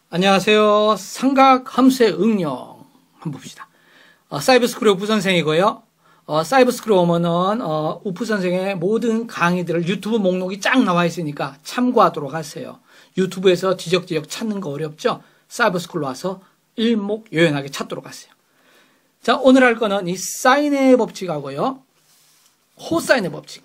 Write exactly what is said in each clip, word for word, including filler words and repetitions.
안녕하세요. 삼각함수의 응용 한번 봅시다. 어, 사이버스쿨의 우프 선생이고요. 어, 사이버스쿨에 오면은 어, 우프 선생의 모든 강의들을 유튜브 목록이 쫙 나와 있으니까 참고하도록 하세요. 유튜브에서 지적지적 찾는 거 어렵죠? 사이버스쿨로 와서 일목요연하게 찾도록 하세요. 자, 오늘 할 거는 이 사인의 법칙하고요. 호사인의 법칙.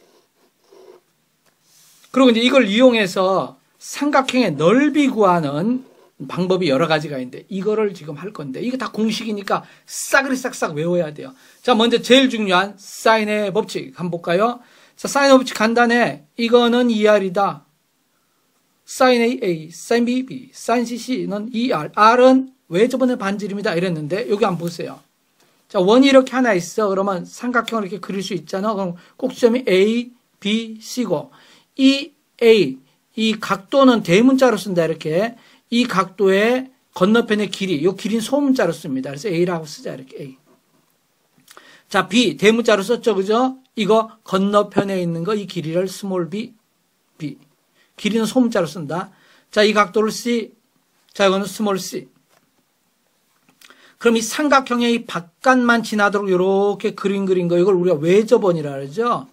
그리고 이제 이걸 이용해서 삼각형의 넓이 구하는 방법이 여러 가지가 있는데 이거를 지금 할 건데 이게 다 공식이니까 싸그리 싹싹 외워야 돼요. 자, 먼저 제일 중요한 사인의 법칙 한번 볼까요? 자, 사인의 법칙 간단해. 이거는 이알이다. 사인 A, A, 사인 B, B, 사인 C, C는 이알. R은 외접원의 반지름이다 이랬는데 여기 한번 보세요. 자, 원이 이렇게 하나 있어. 그러면 삼각형을 이렇게 그릴 수 있잖아. 그럼 꼭지점이 A, B, C고 이 A, 이 각도는 대문자로 쓴다 이렇게. 이 각도의 건너편의 길이, 이 길이는 소문자로 씁니다. 그래서 A라고 쓰자, 이렇게 A. 자, B, 대문자로 썼죠, 그죠? 이거 건너편에 있는 거, 이 길이를 스몰 b, B. 길이는 소문자로 쓴다. 자, 이 각도를 C. 자, 이거는 스몰 c. 그럼 이 삼각형의 이 바깥만 지나도록 이렇게 그림 그린 거, 이걸 우리가 외접원이라 그러죠?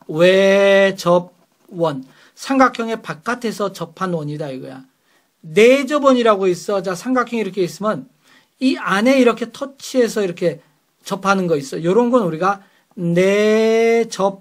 외접원. 삼각형의 바깥에서 접한 원이다, 이거야. 내접원이라고 있어. 자, 삼각형이 이렇게 있으면 이 안에 이렇게 터치해서 이렇게 접하는 거 있어. 요런 건 우리가 내접원.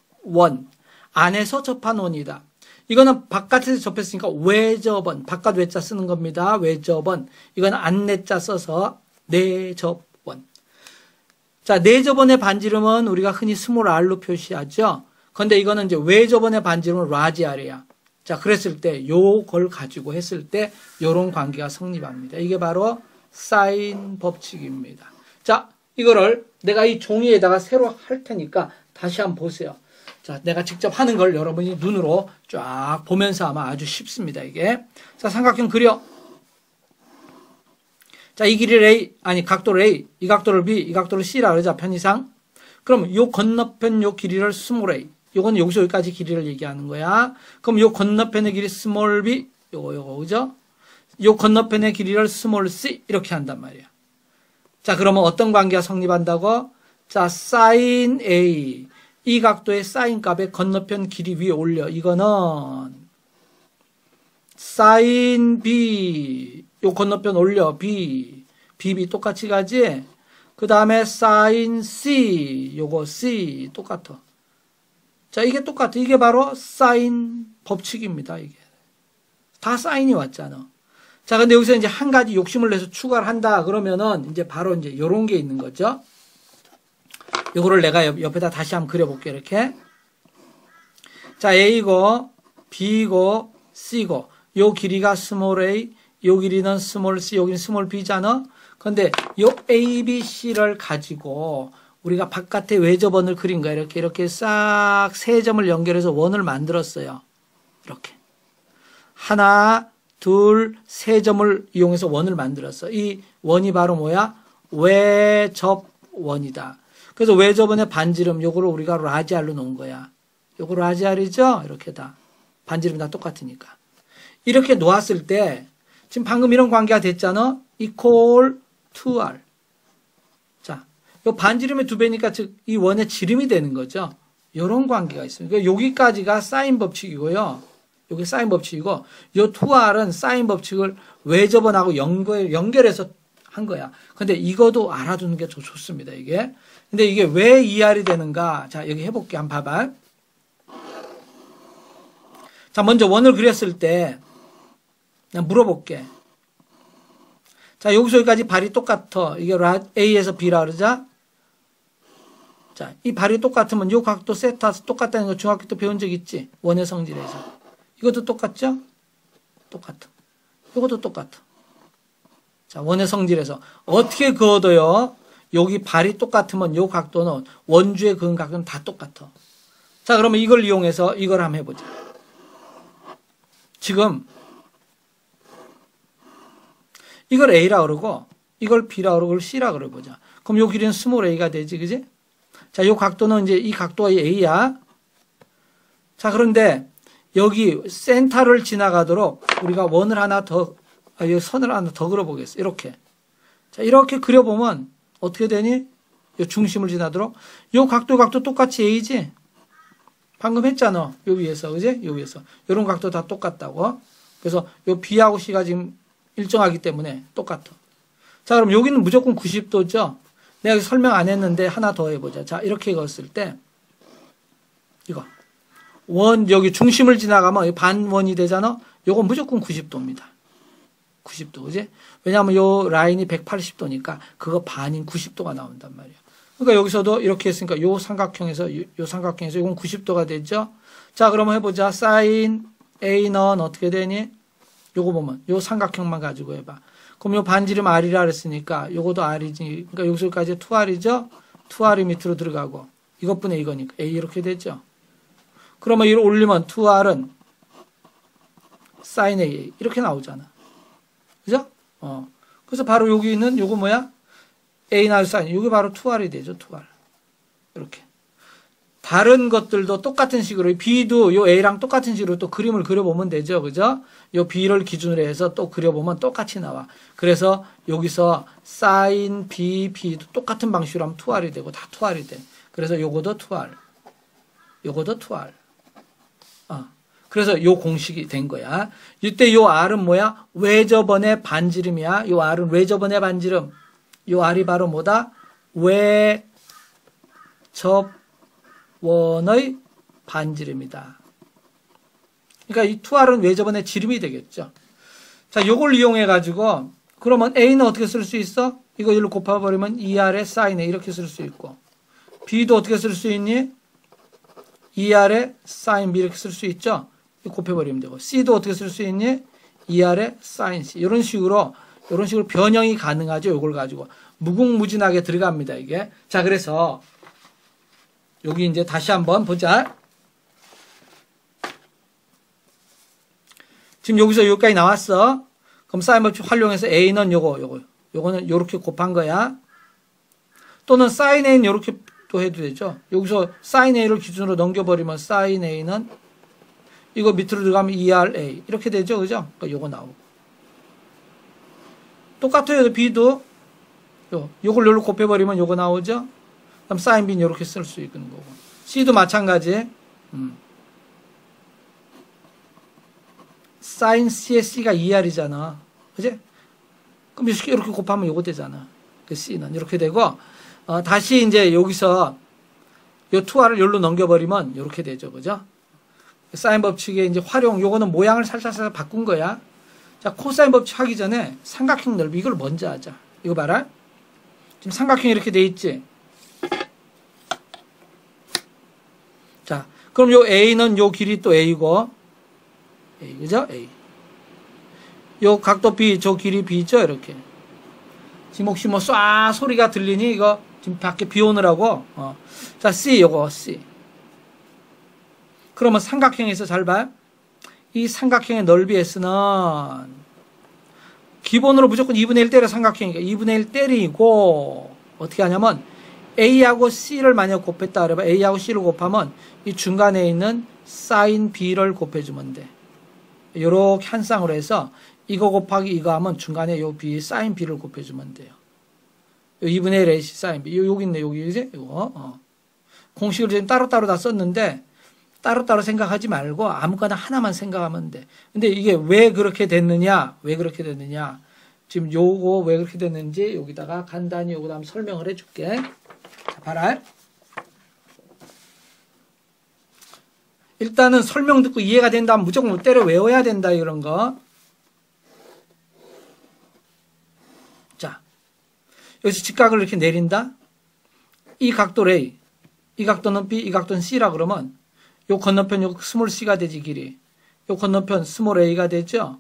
안에서 접한 원이다. 이거는 바깥에서 접했으니까 외접원. 바깥 외자 쓰는 겁니다. 외접원. 이건 안내자 써서 내접원. 자, 내접원의 반지름은 우리가 흔히 스몰 r로 표시하죠. 근데 이거는 이제 외접원의 반지름은 라지 r이야. 자, 그랬을 때 요걸 가지고 했을 때 요런 관계가 성립합니다. 이게 바로 사인 법칙입니다. 자, 이거를 내가 이 종이에다가 새로 할 테니까 다시 한번 보세요. 자, 내가 직접 하는 걸 여러분이 눈으로 쫙 보면서 아마 아주 쉽습니다, 이게. 자, 삼각형 그려. 자, 이 길이를 A, 아니 각도를 A, 이 각도를 B, 이 각도를 C라 그러자, 편의상. 그럼 요 건너편 요 길이를 스몰 a. 요건 여기서 여기까지 길이를 얘기하는 거야. 그럼 요 건너편의 길이 스몰 b, 요거, 요거, 그죠? 요 건너편의 길이를 스몰 c, 이렇게 한단 말이야. 자, 그러면 어떤 관계가 성립한다고? 자, 사인 A. 이 각도의 사인 값에 건너편 길이 위에 올려. 이거는 사인 B. 요 건너편 올려. B. B, B 똑같이 가지? 그 다음에 사인 C. 요거 C. 똑같아. 자, 이게 똑같아. 이게 바로 사인 법칙입니다, 이게. 다 사인이 왔잖아. 자, 근데 여기서 이제 한 가지 욕심을 내서 추가를 한다. 그러면은 이제 바로 이제 요런 게 있는 거죠. 요거를 내가 옆, 옆에다 다시 한번 그려볼게요, 이렇게. 자, A고, B고, C고. 요 길이가 스몰 a, 요 길이는 스몰 c, 여기는 스몰 b잖아. 근데 요 A, B, C를 가지고 우리가 바깥에 외접원을 그린 거야. 이렇게, 이렇게 싹 세 점을 연결해서 원을 만들었어요. 이렇게. 하나, 둘, 세 점을 이용해서 원을 만들었어. 이 원이 바로 뭐야? 외접원이다. 그래서 외접원의 반지름, 요거를 우리가 라지 r로 놓은 거야. 요거 라지 r이죠? 이렇게 다. 반지름이 다 똑같으니까. 이렇게 놓았을 때, 지금 방금 이런 관계가 됐잖아? equal 투 알. 요 반지름의 두 배니까 즉 이 원의 지름이 되는 거죠. 요런 관계가 있습니다. 그러니까 여기까지가 사인 법칙이고요. 요게 사인 법칙이고 요 투 알은 사인 법칙을 외접원하고 연결, 연결해서 한 거야. 근데 이것도 알아두는 게 더 좋습니다, 이게. 근데 이게 왜 이 알이 되는가? 자, 여기 해볼게. 한번 봐봐. 자, 먼저 원을 그렸을 때 그냥 물어볼게. 자, 여기서 여기까지 발이 똑같아. 이게 A에서 B라 그러자. 자, 이 발이 똑같으면 요 각도 세타 똑같다는 거 중학교 때 배운 적 있지? 원의 성질에서. 이것도 똑같죠? 똑같아. 이것도 똑같아. 자, 원의 성질에서. 어떻게 그어도요, 여기 발이 똑같으면 요 각도는 원주의 그은 각도는 다 똑같아. 자, 그러면 이걸 이용해서 이걸 한번 해보자. 지금 이걸 A라 그러고 이걸 B라 그러고 이걸 C라 그러보자. 그럼 요 길이는 스몰 a가 되지, 그지? 자, 요 각도는 이제 이 각도가 A야. 자, 그런데 여기 센터를 지나가도록 우리가 원을 하나 더 아, 여기 선을 하나 더 그려보겠어. 이렇게. 자, 이렇게 그려보면 어떻게 되니? 요 중심을 지나도록. 요 각도, 각도 똑같이 A지? 방금 했잖아. 요 위에서. 그지? 요 위에서. 요런 각도 다 똑같다고. 그래서 요 B하고 C가 지금 일정하기 때문에 똑같아. 자, 그럼 여기는 무조건 구십 도죠? 내가 여기 설명 안 했는데 하나 더 해보자. 자, 이렇게 그었을 때, 이거. 원, 여기 중심을 지나가면 반원이 되잖아? 요건 무조건 구십 도입니다. 구십 도, 그지? 왜냐하면 요 라인이 백팔십 도니까 그거 반인 구십 도가 나온단 말이야. 그러니까 여기서도 이렇게 했으니까 요 삼각형에서, 요, 요 삼각형에서 이건 구십 도가 되죠? 자, 그러면 해보자. 사인 A는 어떻게 되니? 요거 보면, 요 삼각형만 가지고 해봐. 그럼 요 반지름 R이라 그랬으니까 요것도 R이지. 그러니까 여기서까지 투 R이죠? 투 R이 밑으로 들어가고 이것분의 이거니까 A 이렇게 되죠? 그러면 이걸 올리면 투 R은 사인 A 이렇게 나오잖아. 그죠? 어. 그래서 바로 여기 있는 요거 뭐야? A 나 사인. 요게 바로 투 R이 되죠. 투 R. 이렇게. 다른 것들도 똑같은 식으로 B도 요 A랑 똑같은 식으로 또 그림을 그려보면 되죠. 그죠? 요 B를 기준으로 해서 또 그려보면 똑같이 나와. 그래서 여기서 사인 B, B도 똑같은 방식으로 하면 투 R이 되고 다 투 R이 돼. 그래서 요거도 투 R. 요거도 투 R. 어. 그래서 요 공식이 된 거야. 이때 요 R은 뭐야? 외접원의 반지름이야. 요 R은 외접원의 반지름. 요 R이 바로 뭐다? 외접 원의 반지름이다. 그러니까 이 투 R은 외접원의 지름이 되겠죠. 자, 요걸 이용해 가지고 그러면 A는 어떻게 쓸 수 있어? 이거 일로 곱해버리면 이 R의 사인 A 이렇게 쓸 수 있고 B도 어떻게 쓸 수 있니? 이 R의 사인 B 이렇게 쓸 수 있죠. 곱해버리면 되고 C도 어떻게 쓸 수 있니? 이 R의 사인 C 이런 식으로 이런 식으로 변형이 가능하죠. 요걸 가지고 무궁무진하게 들어갑니다. 이게. 자, 그래서 여기 이제 다시 한번 보자. 지금 여기서 여기까지 나왔어. 그럼 사인 법칙 활용해서 A는 요거, 요거, 요거는 요렇게 곱한 거야. 또는 사인 A는 요렇게 또 해도 되죠. 여기서 사인 A를 기준으로 넘겨버리면 사인 A는 이거 밑으로 들어가면 이 알 에이. 이렇게 되죠. 그죠? 그러니까 요거 나오고. 똑같아요. B도. 요, 요걸 요로 곱해버리면 요거 나오죠. 그럼 사인 B는 이렇게 쓸 수 있는 거고. C도 마찬가지. 음. 사인 C의 C가 이 알이잖아. 그지? 그럼 이렇게 곱하면 요거 되잖아. 그 C는 이렇게 되고, 어, 다시 이제 여기서 요 투 R을 여기로 넘겨버리면 이렇게 되죠. 그죠? 사인 법칙의 이제 활용, 요거는 모양을 살살살살 바꾼 거야. 자, 코사인 법칙 하기 전에 삼각형 넓이 이걸 먼저 하자. 이거 봐라. 지금 삼각형이 이렇게 돼 있지? 자, 그럼 요 A는 요 길이 또 A고, A, 그죠? A. 요 각도 B, 저 길이 B죠? 이렇게. 지금 혹시 뭐 쏴 소리가 들리니? 이거 지금 밖에 비 오느라고. 어. 자, C, 요거 C. 그러면 삼각형에서 잘 봐. 이 삼각형의 넓이 S는 기본으로 무조건 이분의 일 때려 삼각형이니까 이분의 일 때리고 어떻게 하냐면 A하고 C를 만약 곱했다 그러면 A하고 C를 곱하면 이 중간에 있는 사인 B를 곱해주면 돼. 요렇게 한 쌍으로 해서 이거 곱하기 이거 하면 중간에 요 B 사인 B를 곱해주면 돼요. 요 이분의 일 AC 사인 B. 요, 여기 있네, 여기, 이제? 이거, 어. 공식을 지금 따로따로 다 썼는데 따로따로 생각하지 말고 아무거나 하나만 생각하면 돼. 근데 이게 왜 그렇게 됐느냐? 왜 그렇게 됐느냐? 지금 요거 왜 그렇게 됐는지 여기다가 간단히 요거 한번 설명을 해줄게. 자, 봐라. 일단은 설명 듣고 이해가 된다면 무조건 때려 외워야 된다, 이런 거. 자, 여기서 직각을 이렇게 내린다. 이 각도는 A, 이 각도는 B, 이 각도는 C라 그러면 요 건너편 요 스몰 C가 되지, 길이. 요 건너편 스몰 A가 되죠.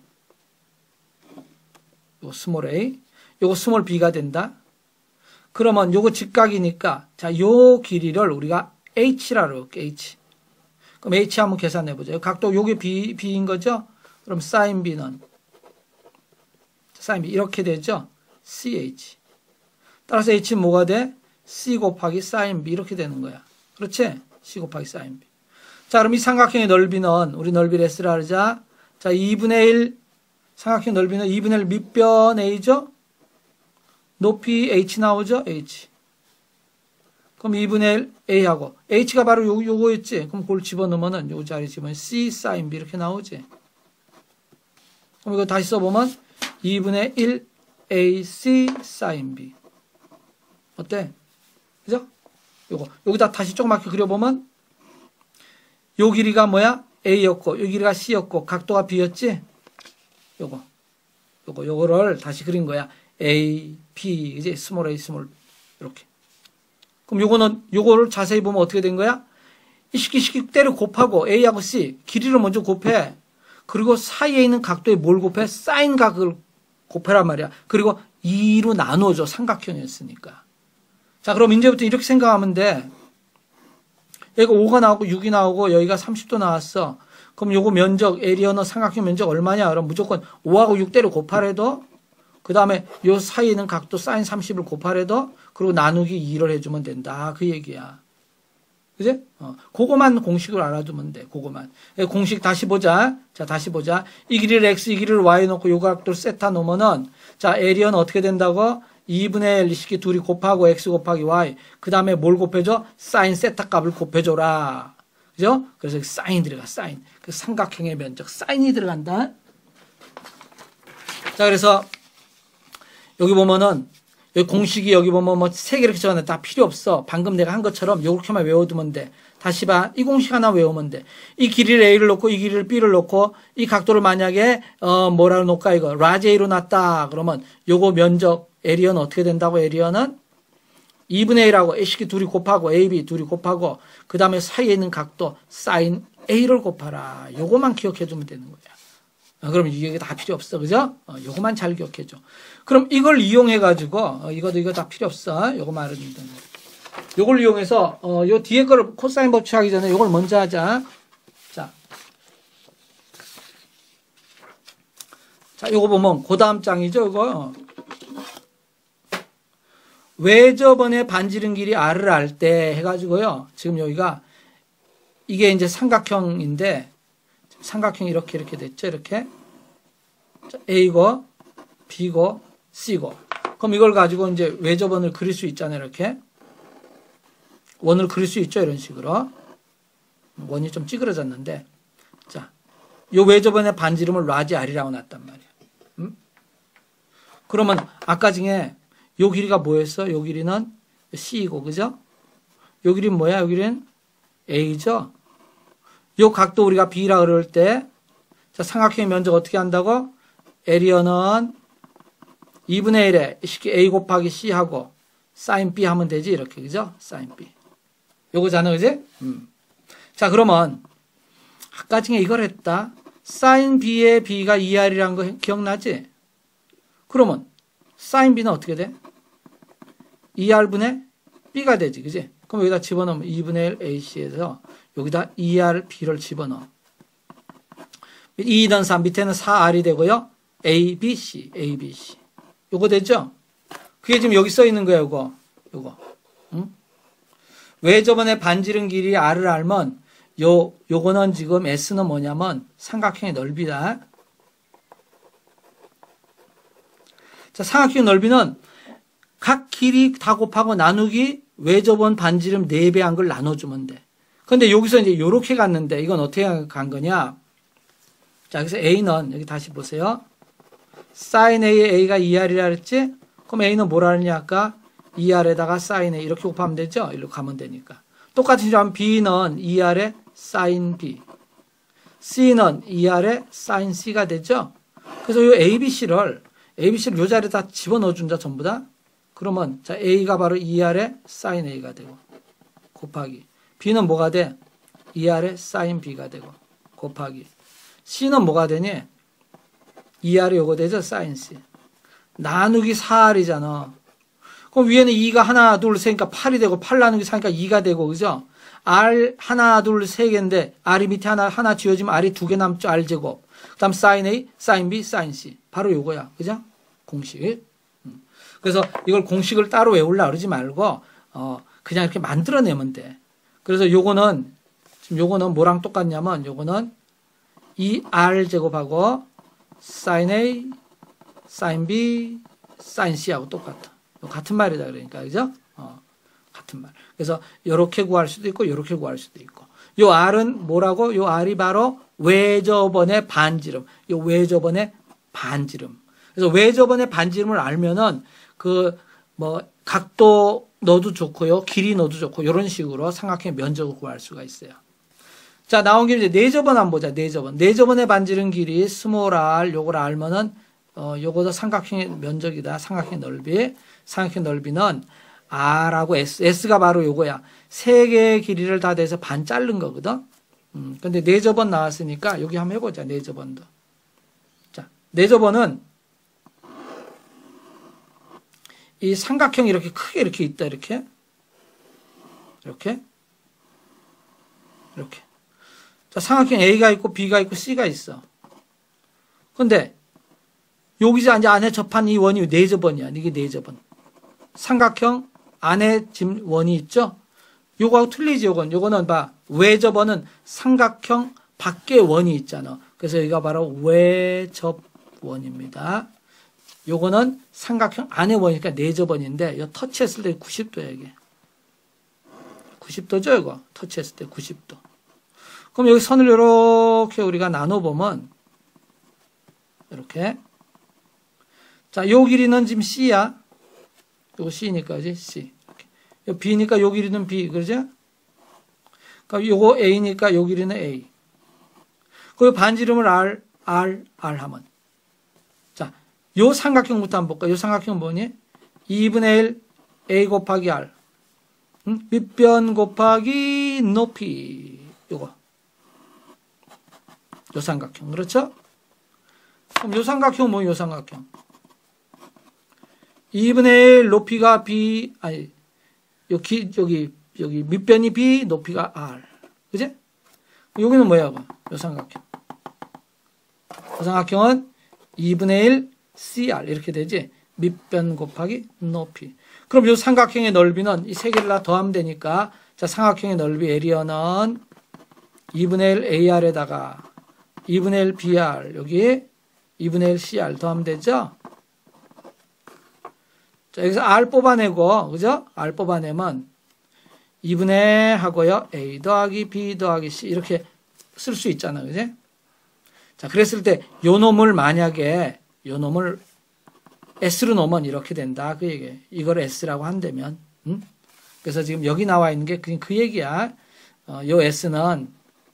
요 스몰 A, 요거 스몰 B가 된다. 그러면 요거 직각이니까 자, 요 길이를 우리가 H라 그럴게. H. 그럼 H 한번 계산해 보자. 각도 요게 B, B인 거죠? 그럼 사인 B는 사인 B 이렇게 되죠? 씨 에이치. 따라서 H는 뭐가 돼? C 곱하기 사인 B 이렇게 되는 거야. 그렇지? C 곱하기 사인 B. 자, 그럼 이 삼각형의 넓이는 우리 넓이를 S라 그러자. 자, 이분의 일 삼각형 넓이는 이분의 일 밑변 A죠? 높이 H 나오죠? H. 그럼 이분의 일 A하고 H가 바로 요, 요거였지? 그럼 그걸 집어넣으면은 요 자리 집어넣으면 C sin B 이렇게 나오지? 그럼 이거 다시 써보면 이분의 일 에이씨 sin B. 어때? 그죠? 요거. 여기다 다시 조그맣게 그려보면 요 길이가 뭐야? A였고 요 길이가 C였고 각도가 B였지? 요거. 요거. 요거를 다시 그린 거야. A, B, 이제 스몰 a, 스몰 이렇게. 그럼 요거는 요거를 자세히 보면 어떻게 된 거야? 이 식기 식기 때려 곱하고 A하고 C 길이를 먼저 곱해. 그리고 사이에 있는 각도에 뭘 곱해? 사인 각을 곱해란 말이야. 그리고 이로 나눠줘. 삼각형이었으니까. 자, 그럼 이제부터 이렇게 생각하면 돼. 여기가 오가 나오고 육이 나오고 여기가 삼십 도 나왔어. 그럼 요거 면적, 에리어너 삼각형 면적 얼마냐? 그럼 무조건 오하고 육 때려 곱하래도 그 다음에 요 사이에 있는 각도 사인 삼십을 곱하래도 그리고 나누기 이를 해주면 된다. 그 얘기야. 그지? 어, 그거만 공식을 알아두면 돼. 그거만. 공식 다시 보자. 자, 다시 보자. 이 길이를 x, 이 길이를 y 놓고 요 각도를 세타 놓으면은 자, 에리어는 어떻게 된다고? 이분의 일 식기 둘이 곱하고 x 곱하기 y. 그 다음에 뭘 곱해줘? 사인 세타 값을 곱해줘라. 그죠? 그래서 사인 들어가, 사인. 그 삼각형의 면적, 사인이 들어간다. 자, 그래서 여기 보면은 여기 공식이 여기 보면 뭐 세 개 이렇게 적었는데 다 필요 없어. 방금 내가 한 것처럼 요렇게만 외워두면 돼. 다시 봐. 이 공식 하나 외우면 돼. 이 길이를 A를 놓고 이 길이를 B를 놓고 이 각도를 만약에 어 뭐라고 놓을까 이거 라지 A로 놨다. 그러면 요거 면적 에리어는 어떻게 된다고? 에리어는 이분의 일하고 A식이 둘이 곱하고 에이 비 둘이 곱하고 그 다음에 사이에 있는 각도 사인 A를 곱하라. 요거만 기억해 두면 되는 거야. 어, 그럼 이게 다 필요 없어. 그죠? 어, 요거만 잘 기억해 줘. 그럼 이걸 이용해 가지고 어, 이것도 이거 다 필요 없어. 요거만 알아두면 돼. 요걸 이용해서 어, 요 뒤에 거를 코사인 법칙 하기 전에 요걸 먼저 하자. 자. 자, 요거 보면 그 다음 장이죠. 이거. 외접원의 반지름 길이 R을 알 때 해가지고요. 지금 여기가 이게 이제 삼각형인데 삼각형이 이렇게 이렇게 됐죠. 이렇게 A고 B고 C고 그럼 이걸 가지고 이제 외접원을 그릴 수 있잖아요. 이렇게 원을 그릴 수 있죠. 이런 식으로 원이 좀 찌그러졌는데 자, 요 외접원의 반지름을 라지 R이라고 놨단 말이야. 음? 그러면 아까 중에 요 길이가 뭐였어? 요 길이는 C이고, 그죠? 요 길이는 뭐야? 요 길이는 A죠? 요 각도 우리가 B라 그럴 때, 자, 삼각형의 면적 어떻게 한다고? 에리어는 이분의 일에 A 곱하기 C하고, 사인 B 하면 되지, 이렇게, 그죠? 사인 B. 요거잖아, 그지? 음. 자, 그러면, 아까 중에 이걸 했다. 사인 B의 B가 이 알이라는 거 기억나지? 그러면, 사인 B는 어떻게 돼? 이 알분의 B가 되지, 그지? 그럼 여기다 집어넣으면 이분의 일 에이씨에서 여기다 이 알 B를 집어넣어. 이는 삼, 밑에는 사 알이 되고요. A, B, C, A, B, C. 요거 되죠? 그게 지금 여기 써 있는 거야, 요거. 요거. 응? 왜 저번에 반지름 길이 R을 알면 요, 요거는 지금 S는 뭐냐면 삼각형의 넓이다. 자, 삼각형 넓이는 각 길이 다 곱하고 나누기 외접원 반지름 네 배 한 걸 나눠주면 돼. 근데 여기서 이제 요렇게 갔는데 이건 어떻게 간 거냐? 자, 그래서 A는 여기 다시 보세요. sin A의 A가 이 알이라 그랬지? 그럼 A는 뭐라 그랬냐? 아까 이 알에다가 sin A 이렇게 곱하면 되죠? 이리로 가면 되니까. 똑같은 식으로 B는 이 알에 sin B. C는 이 알에 sin C가 되죠? 그래서 이 A, B, C를 A, B, C를 요 자리에다 집어넣어 준다, 전부 다. 그러면, 자, A가 바로 이 알에 sin A가 되고, 곱하기. B는 뭐가 돼? 이 알에 sin B가 되고, 곱하기. C는 뭐가 되니? 이 알에 요거 되죠? sin C. 나누기 사 알이잖아. 그럼 위에는 이가 하나, 둘, 셋이니까 팔이 되고, 팔 나누기 사니까 이가 되고, 그죠? R 하나, 둘, 세 개인데, R이 밑에 하나, 하나 지워지면 R이 두 개 남죠? R 제곱. 그 다음 sin A, sin B, sin C. 바로 요거야. 그죠? 공식. 그래서 이걸 공식을 따로 외우려고 그러지 말고, 어, 그냥 이렇게 만들어내면 돼. 그래서 요거는, 지금 요거는 뭐랑 똑같냐면, 요거는 이 알 제곱하고 sin A, sin B, sin C하고 똑같아. 같은 말이다 그러니까 그죠? 어, 같은 말. 그래서 이렇게 구할 수도 있고 이렇게 구할 수도 있고. 요 R은 뭐라고? 요 R이 바로 외접원의 반지름. 요 외접원의 반지름. 그래서 외접원의 반지름을 알면은 그 뭐 각도 넣어도 좋고요, 길이 넣어도 좋고 이런 식으로 삼각형의 면적을 구할 수가 있어요. 자, 나온 김에 이제 내접원 한번 보자. 내접원. 내접원의 반지름 길이 스몰 r 요걸 알면은 어 요거도 삼각형의 면적이다. 삼각형의 넓이. 삼각형 넓이는 R하고 S. S가 바로 요거야. 세 개의 길이를 다 대서 반 자른 거거든. 음, 근데 내접원 나왔으니까 여기 한번 해보자. 내접원도. 자, 내접원은 이 삼각형이 이렇게 크게 이렇게 있다. 이렇게. 이렇게. 이렇게. 자, 삼각형 A가 있고 B가 있고 C가 있어. 근데 여기 이제 안에 접한 이 원이 내접원이야. 이게 내접원. 삼각형 안에 지금 원이 있죠? 요거하고 틀리지, 요건. 요거는 봐. 외접원은 삼각형 밖에 원이 있잖아. 그래서 여기가 바로 외접원입니다. 요거는 삼각형 안에 원이니까 내접원인데, 요 터치했을 때 구십 도야, 이게. 구십 도죠, 이거? 터치했을 때 구십 도. 그럼 여기 선을 이렇게 우리가 나눠보면, 이렇게. 자, 요 길이는 지금 C야. 요거 C니까, 그지? C. 이렇게. 요 B니까 요 길이는 B, 그러죠? 그러니까 요거 A니까 요 길이는 A. 그 반지름을 R, R, R 하면. 자, 요 삼각형부터 한번 볼까? 요 삼각형 뭐니? 이분의 일 A 곱하기 R. 응? 밑변 곱하기 높이. 요거. 요 삼각형. 그렇죠? 그럼 요 삼각형 뭐예요? 요 삼각형. 이분의 일 높이가 B, 아니, 여기, 여기, 여기 밑변이 B, 높이가 R. 그지? 여기는 뭐야? 요 삼각형. 요 삼각형은 이분의 일 씨알. 이렇게 되지? 밑변 곱하기 높이. 그럼 요 삼각형의 넓이는 이 세 개를 다 더하면 되니까, 자, 삼각형의 넓이 에리어는 이분의 일 에이알에다가 이분의 일 비알, 여기 이분의 일 씨알 더하면 되죠? 자, 여기서 R 뽑아내고, 그죠? R 뽑아내면 이분의 하고요. A 더하기 B 더하기 C 이렇게 쓸 수 있잖아. 그지? 자, 그랬을 때 요 놈을 만약에 요 놈을 S로 놓으면 이렇게 된다. 그 얘기예요. 이걸 S라고 한다면. 음? 그래서 지금 여기 나와 있는 게 그냥 그 얘기야. 어, 요 S는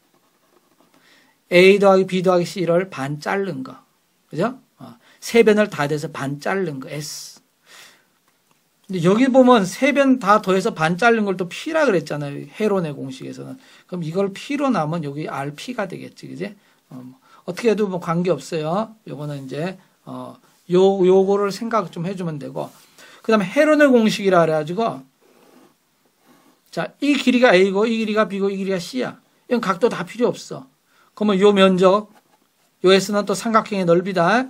A 더하기 B 더하기 C를 반 자른 거. 그죠? 어, 세 변을 다 돼서 반 자른 거. S. 근데 여기 보면 세 변 다 더해서 반 자른 걸 또 P라 그랬잖아요. 헤론의 공식에서는. 그럼 이걸 P로 나면 여기 알피가 되겠지. 그지? 어, 뭐 어떻게 해도 뭐 관계 없어요. 요거는 이제, 어, 요, 요거를 생각 좀 해주면 되고. 그 다음에 헤론의 공식이라 그래가지고, 자, 이 길이가 A고, 이 길이가 B고, 이 길이가 C야. 이건 각도 다 필요 없어. 그러면 요 면적, 요 S는 또 삼각형의 넓이다.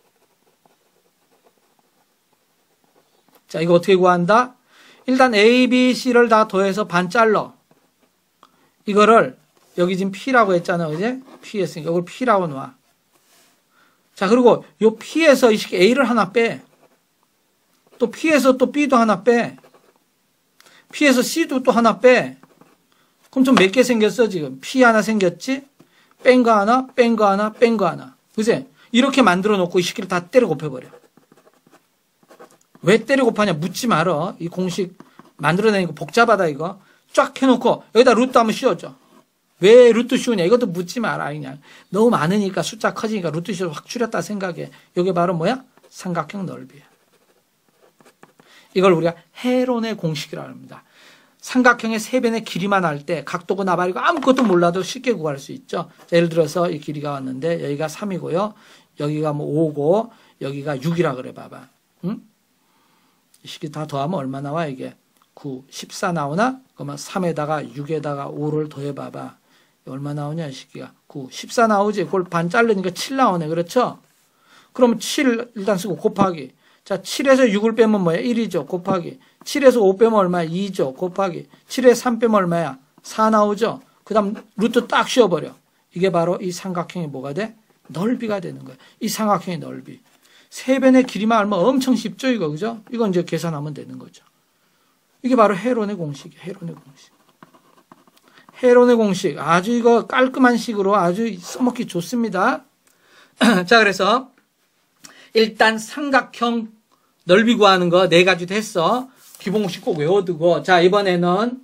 자, 이거 어떻게 구한다? 일단 A, B, C를 다 더해서 반 잘라. 이거를, 여기 지금 P라고 했잖아. 그지? P 했으니까 이걸 P라고 놔. 자, 그리고 요 P에서 이 식의 A를 하나 빼. 또 P에서 또 B도 하나 빼. P에서 C도 또 하나 빼. 그럼 좀 몇 개 생겼어, 지금? P 하나 생겼지? 뺀 거 하나, 뺀 거 하나, 뺀 거 하나. 그지? 이렇게 만들어 놓고 이 식기를 다 때려 곱해버려. 왜 때려 곱하냐? 묻지 말어. 이 공식 만들어내는 거 복잡하다, 이거. 쫙 해놓고 여기다 루트 한번 씌워줘. 왜 루트 씌우냐? 이것도 묻지 마라, 그냥. 너무 많으니까 숫자 커지니까 루트 씌워 확 줄였다 생각해. 이게 바로 뭐야? 삼각형 넓이야. 이걸 우리가 헤론의 공식이라고 합니다. 삼각형의 세 변의 길이만 할 때 각도고 나발이고 아무것도 몰라도 쉽게 구할 수 있죠. 자, 예를 들어서 이 길이가 왔는데 여기가 삼이고요. 여기가 뭐 오고 여기가 육이라 그래 봐봐. 응? 이 식이 다 더하면 얼마 나와 이게? 구, 십사 나오나? 그러면 삼에다가 육에다가 오를 더해봐봐. 얼마 나오냐 이 식기가? 구, 십사 나오지? 그걸 반 자르니까 칠 나오네. 그렇죠? 그러면 칠 일단 쓰고 곱하기. 자, 칠에서 육을 빼면 뭐야? 일이죠. 곱하기. 칠에서 오 빼면 얼마야? 이죠. 곱하기. 칠에서 삼 빼면 얼마야? 사 나오죠. 그 다음 루트 딱 씌워버려. 이게 바로 이 삼각형이 뭐가 돼? 넓이가 되는 거예요. 이 삼각형의 넓이. 세 변의 길이만 알면 엄청 쉽죠, 이거, 그죠? 이건 이제 계산하면 되는 거죠. 이게 바로 헤론의 공식이에요, 헤론의 공식. 헤론의 공식. 아주 이거 깔끔한 식으로 아주 써먹기 좋습니다. 자, 그래서 일단 삼각형 넓이 구하는 거 네 가지 됐어. 기본 공식 꼭 외워두고. 자, 이번에는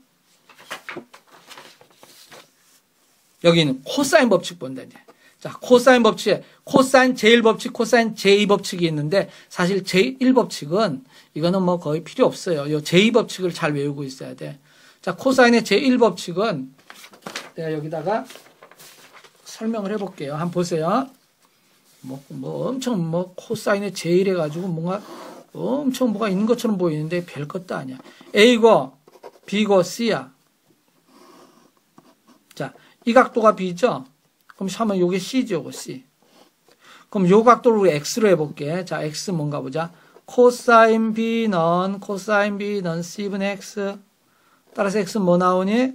여기는 코사인 법칙 본다, 이제. 자, 코사인 법칙, 코사인 제일 법칙, 코사인 제이 법칙이 있는데, 사실 제일 법칙은, 이거는 뭐 거의 필요 없어요. 요 제이 법칙을 잘 외우고 있어야 돼. 자, 코사인의 제일 법칙은, 내가 여기다가 설명을 해볼게요. 한번 보세요. 뭐, 뭐 엄청 뭐 코사인의 제일 해가지고 뭔가 엄청 뭐가 있는 것처럼 보이는데 별 것도 아니야. A고, B고, C야. 자, 이 각도가 B죠? 그럼 하면 요게 C죠, 요거 C. 그럼 요 각도를 우리 X로 해볼게. 자, X 뭔가 보자. 코사인 B는, 코사인 B는 C분의 X. 따라서 X는 뭐 나오니?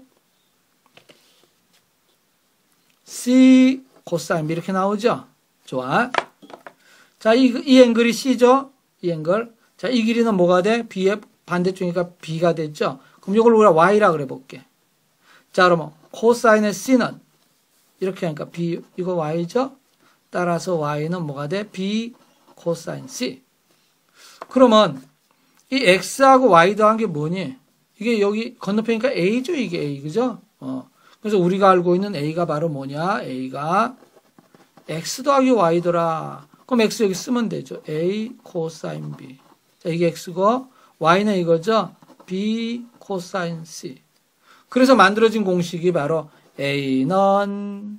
C 코사인 B 이렇게 나오죠? 좋아. 자, 이, 이 앵글이 C죠? 이 앵글. 자, 이 길이는 뭐가 돼? B의 반대쪽이니까 B가 됐죠? 그럼 이걸 우리가 Y라 그래 볼게. 자, 그러면 코사인의 C는 이렇게 하니까 B, 이거 Y죠? 따라서 Y는 뭐가 돼? B 코사인 C. 그러면 이 X하고 Y 더한 게 뭐니? 이게 여기 건너편이니까 A죠? 이게 A, 그죠? 어. 그래서 우리가 알고 있는 A가 바로 뭐냐? A가 X 더하기 Y더라. 그럼 X 여기 쓰면 되죠. A 코사인 B. 자, 이게 X고 Y는 이거죠. B 코사인 C. 그래서 만들어진 공식이 바로 A는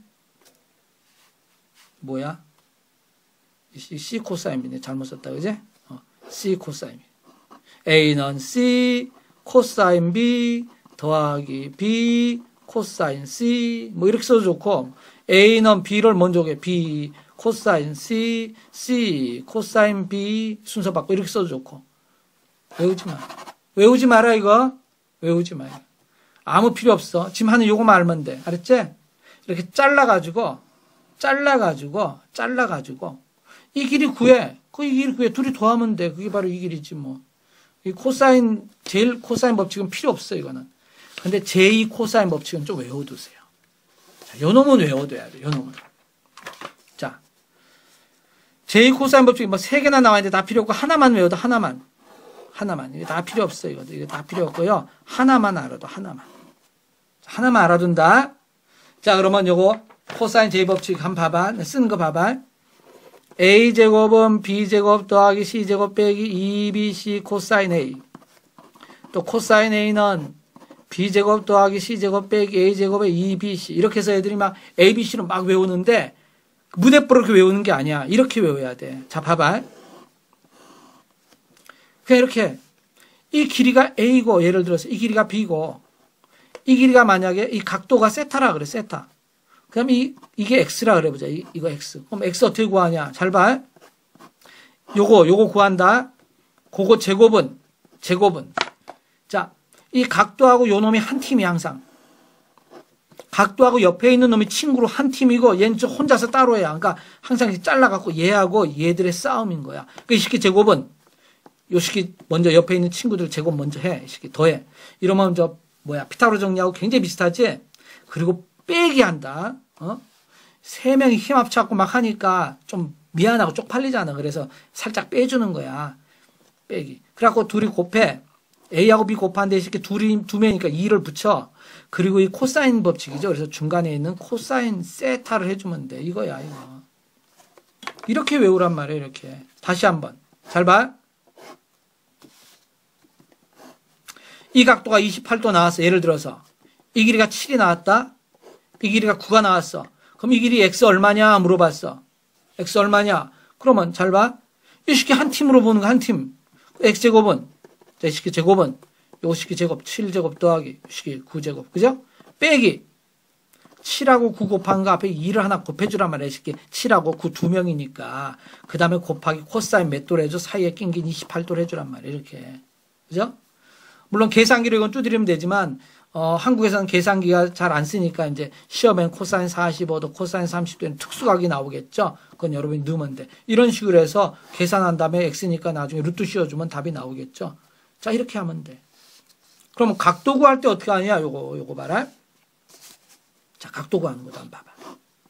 뭐야? C 코사인 B네. 잘못 썼다, 그지? 어, C 코사인 B. A는 C 코사인 B 더하기 B 코사인 C 뭐 이렇게 써도 좋고 A는 B를 먼저 오게 B 코사인 C C 코사인 B 순서 바꿔 이렇게 써도 좋고 외우지 마. 외우지 마라 이거. 외우지 마. 아무 필요 없어. 지금 하는 요거만 알면 돼. 알았지? 이렇게 잘라가지고 잘라가지고 잘라가지고 이 길이 구해. 그 이 길이 구해. 둘이 더하면 돼. 그게 바로 이 길이지 뭐. 이 코사인 제일 코사인 법칙은 필요 없어 이거는. 근데 제이 코사인 법칙은 좀 외워두세요. 자, 요 놈은 외워둬야 돼, 요 놈은. 자, 제이 코사인 법칙이 뭐 세 개나 나와 있는데 다 필요 없고 하나만 외워도 하나만. 하나만. 이게 다 필요 없어요, 이거. 이거 다 필요 없고요. 하나만 알아도 하나만. 하나만 알아둔다. 자, 그러면 요거 코사인 제이 법칙 한번 봐봐. 쓰는 거 봐봐. A제곱은 B제곱 더하기 C제곱 빼기 이 비 씨 코사인 A. 또 코사인 A는 B제곱 더하기 C제곱 빼기 A제곱의 이 비 씨. 이렇게 해서 애들이 막 A, B, C를 막 외우는데 무대뽀로 이렇게 외우는 게 아니야. 이렇게 외워야 돼. 자, 봐봐. 그냥 이렇게 이 길이가 A고 예를 들어서 이 길이가 B고 이 길이가 만약에 이 각도가 세타라 그래. 세타. 그럼 이, 이게 X라 그래 보자. 이, 이거 X. 그럼 X 어떻게 구하냐. 잘 봐. 요거, 요거 구한다. 그거 제곱은, 제곱은. 자, 이 각도하고 요 놈이 한 팀이 항상. 각도하고 옆에 있는 놈이 친구로 한 팀이고 얘는 좀 혼자서 따로 해야. 그러니까 항상 잘라갖고 얘하고 얘들의 싸움인 거야. 그 이 식기 제곱은 요 식기 먼저 옆에 있는 친구들 제곱 먼저 해. 이 식기 더해. 이러면 저 뭐야 피타고라 정리하고 굉장히 비슷하지? 그리고 빼기 한다. 어? 세 명이 힘 합쳐갖고 막 하니까 좀 미안하고 쪽팔리잖아. 그래서 살짝 빼주는 거야. 빼기. 그래갖고 둘이 곱해. A하고 B 곱하는데 이렇게 둘이, 두 명이니까 이를 붙여. 그리고 이 코사인 법칙이죠. 그래서 중간에 있는 코사인 세타를 해주면 돼. 이거야, 이거. 이렇게 외우란 말이에요, 이렇게. 다시 한 번. 잘 봐. 이 각도가 이십팔 도 나왔어. 예를 들어서. 이 길이가 칠이 나왔다. 이 길이가 구가 나왔어. 그럼 이 길이 X 얼마냐? 물어봤어. X 얼마냐? 그러면 잘 봐. 이 식기 한 팀으로 보는 거 한 팀. X제곱은, 자, 이 식기 제곱은, 요 식기 제곱, 칠 제곱 더하기, 이 식기 구 제곱. 그죠? 빼기. 칠하고 구 곱한 거 앞에 이를 하나 곱해주란 말이야. 이 식기 칠하고 구 두 명이니까. 그 다음에 곱하기 코사인 몇 도를 해줘? 사이에 낀긴 이십팔 도를 해주란 말이야. 이렇게. 그죠? 물론 계산기로 이건 두드리면 되지만 어, 한국에서는 계산기가 잘 안 쓰니까 이제 시험엔 코사인 사십오 도, 코사인 삼십 도는 특수각이 나오겠죠. 그건 여러분이 넣으면 돼. 이런 식으로 해서 계산한 다음에 x니까 나중에 루트 씌워주면 답이 나오겠죠. 자, 이렇게 하면 돼. 그럼 각도 구할 때 어떻게 하냐? 요거, 요거 봐라. 자, 각도 구하는 것도 한번 봐봐.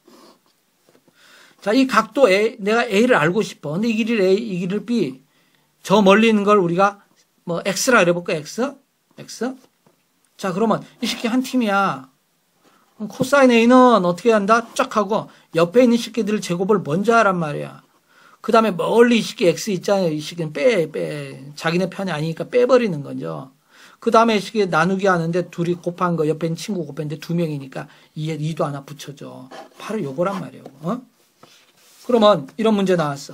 자, 이 각도 A, 내가 A를 알고 싶어. 근데 이 길이를 A, 이 길이를 B. 저 멀리 있는 걸 우리가 뭐 X라 그래볼까? X? X? 자, 그러면 이 새끼 한 팀이야. 그럼 코사인 A는 어떻게 한다? 쫙 하고 옆에 있는 새끼들 제곱을 먼저 하란 말이야. 그 다음에 멀리 이 새끼 X 있잖아요. 이 새끼는 빼, 빼. 자기네 편이 아니니까 빼버리는 거죠. 그 다음에 이 새끼 나누기 하는데 둘이 곱한 거 옆에 있는 친구 곱했는데 두 명이니까 이에 이도 하나 붙여줘. 바로 요거란 말이에요. 어? 그러면 이런 문제 나왔어.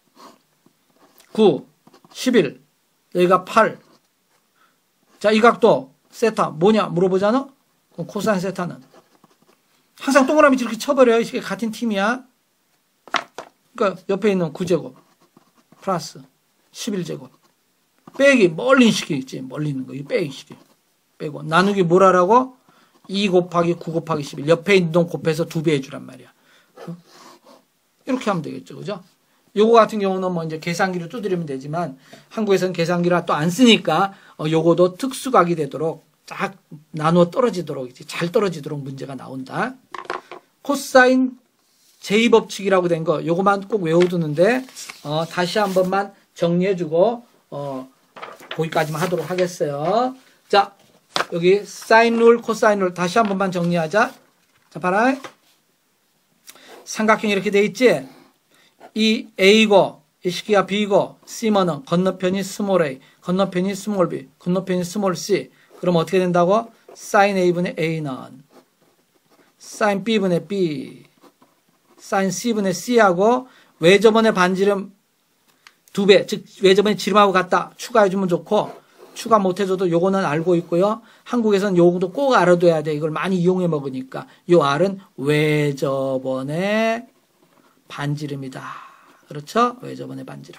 구, 십일, 여기가 팔. 자, 이 각도 세타 뭐냐 물어보잖아? 그럼 코사인 세타는 항상 동그라미 이렇게 쳐버려요. 이게 같은 팀이야. 그러니까 옆에 있는 구 제곱 플러스 십일 제곱 빼기 멀리 식이 있지. 멀리 있는 거. 이 빼기 식이. 빼고 나누기 뭘 하라고? 이 곱하기 구 곱하기 십일. 옆에 있는 동 곱해서 두 배 해주란 말이야. 어? 이렇게 하면 되겠죠. 그죠? 요거 같은 경우는 뭐 이제 계산기로 두드리면 되지만 한국에서는 계산기를 또 안 쓰니까 어, 요거도 특수각이 되도록 쫙 나누어 떨어지도록 잘 떨어지도록 문제가 나온다. 코사인 제이 법칙이라고 된 거 요거만 꼭 외워두는데 어, 다시 한 번만 정리해주고 어, 거기까지만 하도록 하겠어요. 자, 여기 사인 룰, 코사인 룰 다시 한 번만 정리하자. 자, 봐라. 삼각형이 이렇게 돼 있지? 이 A고, 이 식기가 B고, C면은 건너편이 스몰 a, 건너편이 스몰 b, 건너편이 스몰 c. 그럼 어떻게 된다고? 사인 A분의 A는 사인 B분의 B, 사인 C분의 C하고 외접원의 반지름 두 배, 즉 외접원의 지름하고 같다. 추가해주면 좋고 추가 못해줘도 요거는 알고 있고요. 한국에서는 요거도 꼭 알아둬야 돼. 이걸 많이 이용해 먹으니까. 요 R은 외접원의 반지름이다. 그렇죠? 외접원의 반지름.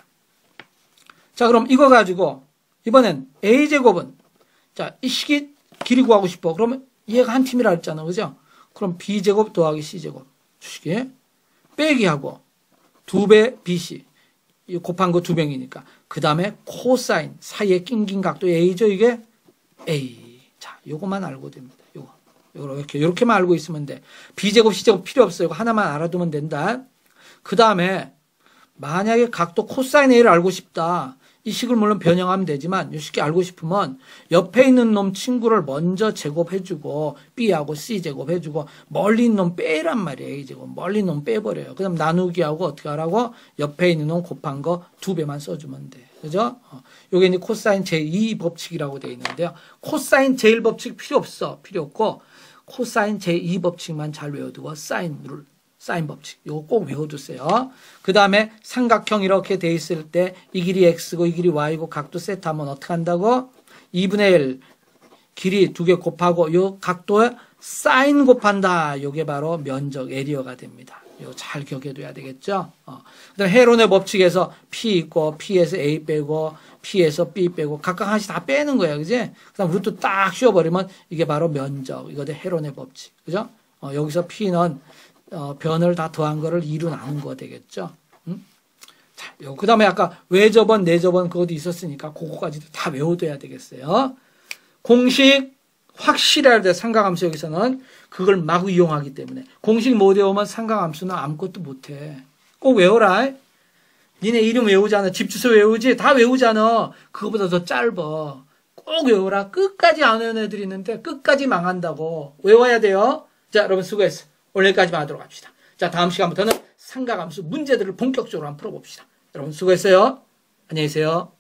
자, 그럼 이거 가지고 이번엔 A제곱은 자, 이 식이 길이 구하고 싶어. 그러면 얘가 한 팀이라 했잖아. 그죠? 그럼 B제곱 더하기 C제곱 주식이 빼기하고 두 배 비씨 곱한 거 두 병이니까 그 다음에 코사인 사이에 낀긴 각도 A죠. 이게 A. 자, 요거만 알고 됩니다. 요거. 요거 이렇게 요렇게만 알고 있으면 돼. B제곱 C제곱 필요 없어요. 이거 하나만 알아두면 된다. 그 다음에 만약에 각도 코사인 A를 알고 싶다. 이 식을 물론 변형하면 되지만 이 식이 알고 싶으면 옆에 있는 놈 친구를 먼저 제곱해주고 B하고 C 제곱해주고 멀리 있는 놈 빼란 말이에요. A 제곱. 멀리 있는 놈 빼버려요. 그 다음 나누기하고 어떻게 하라고? 옆에 있는 놈 곱한 거 두 배만 써주면 돼. 그죠? 어. 요게 이제 코사인 제이 법칙이라고 되어 있는데요. 코사인 제일 법칙 필요 없어. 필요 없고 코사인 제이 법칙만 잘 외워두고 사인 룰. 사인 법칙. 이거 꼭 외워두세요. 그 다음에 삼각형 이렇게 돼 있을 때 이 길이 x고 이 길이 y고 각도 세타하면 어떻게 한다고? 이분의 일 길이 두 개 곱하고 요 각도에 사인 곱한다. 요게 바로 면적 에리어가 됩니다. 이거 잘 기억해둬야 되겠죠? 어. 그 다음에 헤론의 법칙에서 P 있고 P에서 A 빼고 P에서 B 빼고 각각 하나씩 다 빼는 거예요. 그지? 그 다음 루트 딱 씌워버리면 이게 바로 면적. 이거 헤론의 법칙. 그죠? 어, 여기서 P는 어, 변을 다 더한 거를 이로 나눈 거 되겠죠. 음? 자, 요, 그 다음에 아까 외접원, 내접원 그것도 있었으니까 그거까지도 다 외워둬야 되겠어요. 공식 확실히 해야 돼. 삼각함수 여기서는 그걸 막 이용하기 때문에. 공식 못 외우면 삼각함수는 아무것도 못해. 꼭 외워라. 니네 이름 외우잖아. 집 주소 외우지? 다 외우잖아. 그거보다 더 짧아. 꼭 외워라. 끝까지 안 외우는 애들이 있는데 끝까지 망한다고. 외워야 돼요. 자, 여러분 수고했어. 오늘 여기까지만 하도록 합시다. 자, 다음 시간부터는 삼각함수 문제들을 본격적으로 한번 풀어봅시다. 여러분 수고했어요. 안녕히 계세요.